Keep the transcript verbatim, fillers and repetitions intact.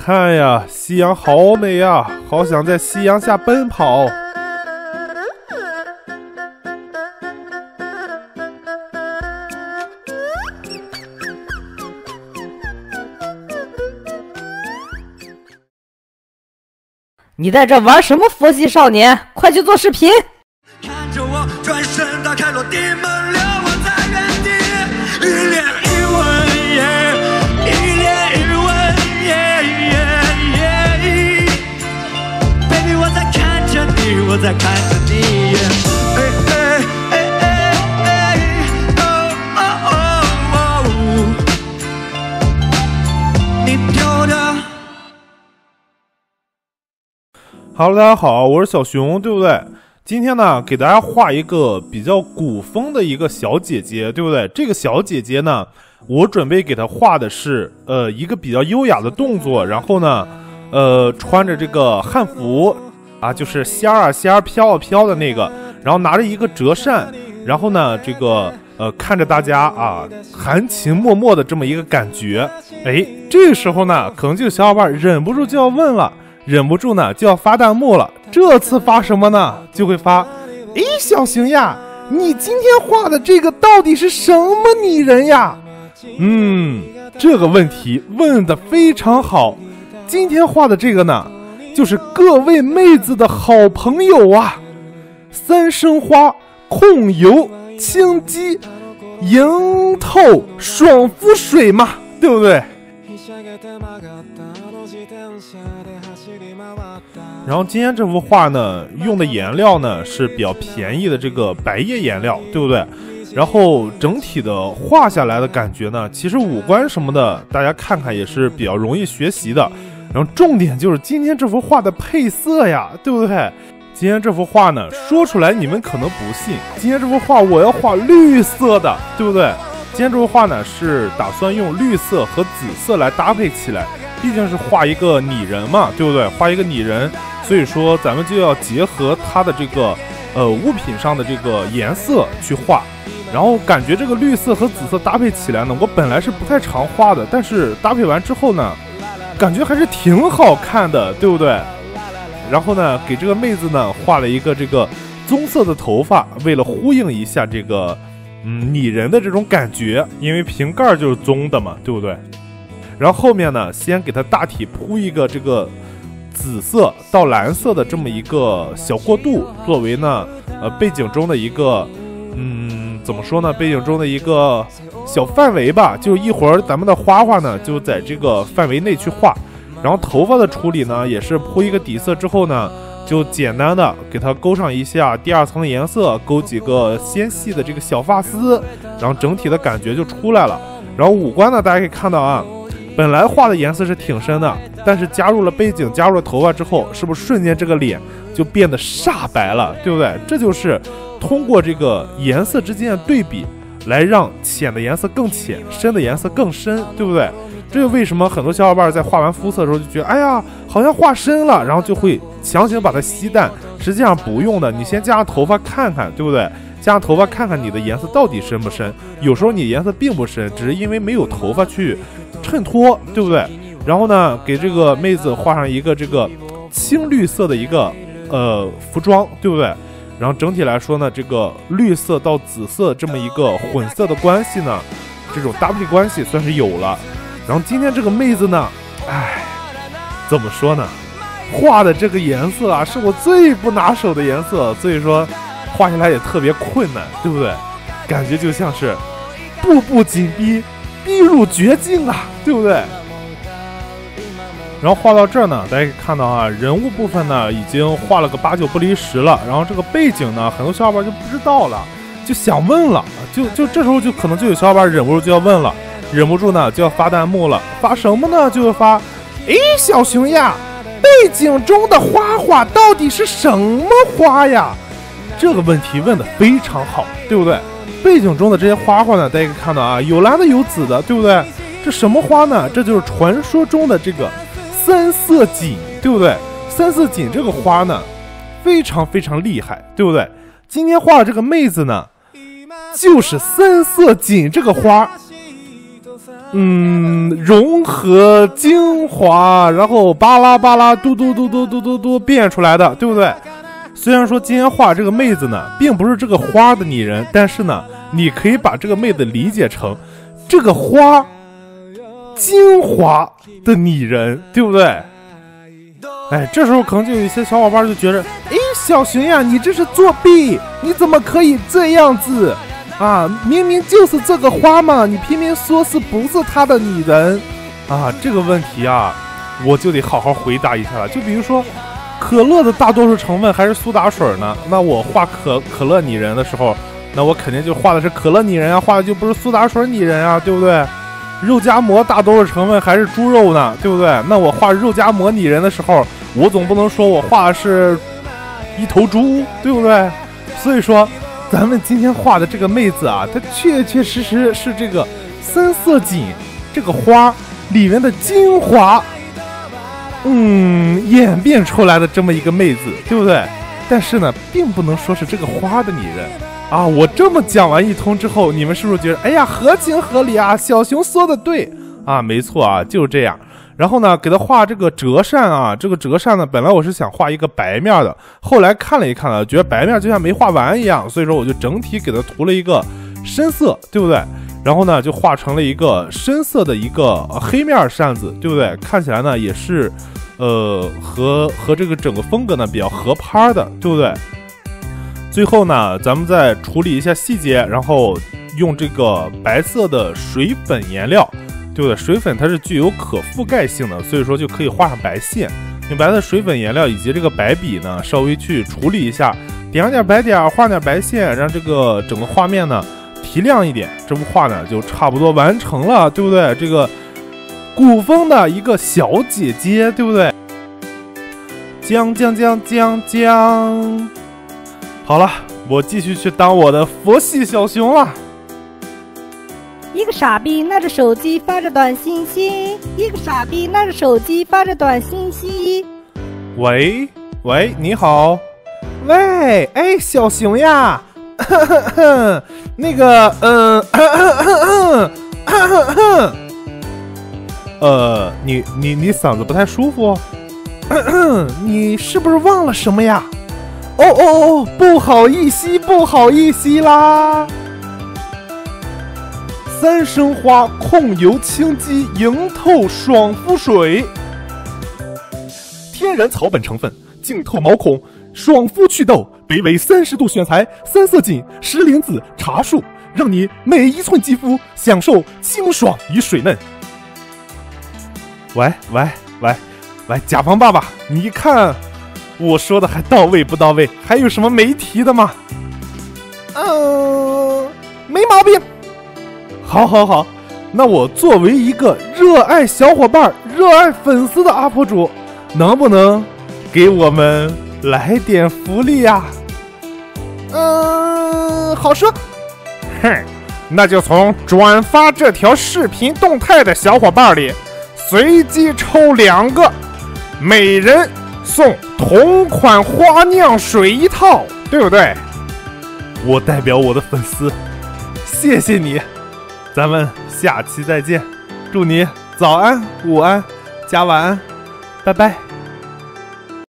看呀，夕阳好美呀，好想在夕阳下奔跑。 你在这玩什么佛系少年？快去做视频！ 看着我转身打开落地门，留我在原地，一脸一吻，一脸一吻 ，baby 我在看着你，我在看着你，哎哎哎哎哎，哦哦哦哦，你丢的。 Hello， 大家好，我是小熊，对不对？今天呢，给大家画一个比较古风的一个小姐姐，对不对？这个小姐姐呢，我准备给她画的是，呃，一个比较优雅的动作，然后呢，呃，穿着这个汉服啊，就是仙儿啊仙儿飘啊飘的那个，然后拿着一个折扇，然后呢，这个呃，看着大家啊，含情脉脉的这么一个感觉。哎，这个时候呢，可能就有小伙伴忍不住就要问了。忍不住呢就要发弹幕了，这次发什么呢？就会发，诶，小熊呀，你今天画的这个到底是什么拟人呀？嗯，这个问题问得非常好。今天画的这个呢，就是各位妹子的好朋友啊，三生花、控油、清肌、莹透、爽肤水嘛，对不对？然后今天这幅画呢，用的颜料呢是比较便宜的这个白叶颜料，对不对？然后整体的画下来的感觉呢，其实五官什么的，大家看看也是比较容易学习的。然后重点就是今天这幅画的配色呀，对不对？今天这幅画呢，说出来你们可能不信，今天这幅画我要画绿色的，对不对？今天这幅画呢是打算用绿色和紫色来搭配起来，毕竟是画一个拟人嘛，对不对？画一个拟人，所以说咱们就要结合它的这个呃物品上的这个颜色去画，然后感觉这个绿色和紫色搭配起来呢，我本来是不太常画的，但是搭配完之后呢，感觉还是挺好看的，对不对？然后呢，给这个妹子呢画了一个这个棕色的头发，为了呼应一下这个嗯拟人的这种感觉，因为瓶盖就是棕的嘛，对不对？然后后面呢，先给它大体铺一个这个紫色到蓝色的这么一个小过渡，作为呢呃背景中的一个嗯怎么说呢，背景中的一个小范围吧，就一会儿咱们的花花呢就在这个范围内去画。然后头发的处理呢，也是铺一个底色之后呢，就简单的给它勾上一下第二层的颜色，勾几个纤细的这个小发丝，然后整体的感觉就出来了。然后五官呢，大家可以看到啊，本来画的颜色是挺深的，但是加入了背景，加入了头发之后，是不是瞬间这个脸就变得煞白了，对不对？这就是通过这个颜色之间的对比，来让浅的颜色更浅，深的颜色更深，对不对？这就为什么很多小伙伴在画完肤色的时候就觉得，哎呀，好像画深了，然后就会强行把它吸淡。实际上不用的，你先加上头发看看，对不对？加上头发看看你的颜色到底深不深。有时候你颜色并不深，只是因为没有头发去衬托，对不对？然后呢，给这个妹子画上一个这个青绿色的一个呃服装，对不对？然后整体来说呢，这个绿色到紫色这么一个混色的关系呢，这种搭配关系算是有了。然后今天这个妹子呢，哎，怎么说呢？画的这个颜色啊，是我最不拿手的颜色，所以说画下来也特别困难，对不对？感觉就像是步步紧逼，逼入绝境啊，对不对？然后画到这儿呢，大家可以看到啊，人物部分呢已经画了个八九不离十了。然后这个背景呢，很多小伙伴就不知道了，就想问了，就就这时候就可能就有小伙伴忍不住就要问了。忍不住呢就要发弹幕了，发什么呢？就是发，诶，小熊呀，背景中的花花到底是什么花呀？这个问题问得非常好，对不对？背景中的这些花花呢，大家可以看到啊，有蓝的有紫的，对不对？这什么花呢？这就是传说中的这个三色堇，对不对？三色堇这个花呢，非常非常厉害，对不对？今天画的这个妹子呢，就是三色堇这个花。 嗯，融合精华，然后巴拉巴拉嘟嘟嘟嘟嘟嘟嘟变出来的，对不对？虽然说今天画这个妹子呢，并不是这个花的拟人，但是呢，你可以把这个妹子理解成这个花精华的拟人，对不对？哎，这时候可能就有一些小伙伴就觉得，哎，小熊呀，你这是作弊，你怎么可以这样子啊？明明就是这个花嘛，你偏偏说是不是他的拟人啊？这个问题啊，我就得好好回答一下了。就比如说，可乐的大多数成分还是苏打水呢，那我画可可乐拟人的时候，那我肯定就画的是可乐拟人啊，画的就不是苏打水拟人啊，对不对？肉夹馍大多数成分还是猪肉呢，对不对？那我画肉夹馍拟人的时候，我总不能说我画的是一头猪，对不对？所以说咱们今天画的这个妹子啊，她确确实实是这个三色堇这个花里面的精华嗯演变出来的这么一个妹子，对不对？但是呢，并不能说是这个花的拟人啊。我这么讲完一通之后，你们是不是觉得哎呀合情合理啊？小熊说的对啊，没错啊，就是这样。然后呢，给他画这个折扇啊，这个折扇呢，本来我是想画一个白面的，后来看了一看啊，觉得白面就像没画完一样，所以说我就整体给他涂了一个深色，对不对？然后呢，就画成了一个深色的一个黑面扇子，对不对？看起来呢也是，呃，和和这个整个风格呢比较合拍的，对不对？最后呢，咱们再处理一下细节，然后用这个白色的水粉颜料。对不对？水粉它是具有可覆盖性的，所以说就可以画上白线。用白的水粉颜料以及这个白笔呢，稍微去处理一下，点上点白点，画点白线，让这个整个画面呢提亮一点。这幅画呢就差不多完成了，对不对？这个古风的一个小姐姐，对不对？将将将将将，好了，我继续去当我的佛系小熊了。 一个傻逼拿着手机发着短信息，一个傻逼拿着手机发着短信息。 喂喂，你好，喂，哎，小熊呀，呵呵呵那个，嗯、呃，呃，你你你嗓子不太舒服，你是不是忘了什么呀？哦哦哦，不好意思，不好意思啦。三生花控油清肌莹透爽肤水，天然草本成分，净透毛孔，爽肤祛痘，北纬三十度选材三色堇、石莲子、茶树，让你每一寸肌肤享受清爽与水嫩。喂喂喂喂，甲方爸爸，你看我说的还到位不到位？还有什么没提的吗？嗯，没毛病。好好好，那我作为一个热爱小伙伴、热爱粉丝的 U P 主，能不能给我们来点福利呀？嗯，好说。哼，那就从转发这条视频动态的小伙伴里，随机抽两个，每人送同款花酿水一套，对不对？我代表我的粉丝，谢谢你。咱们下期再见，祝你早安、午安、加晚安，拜拜。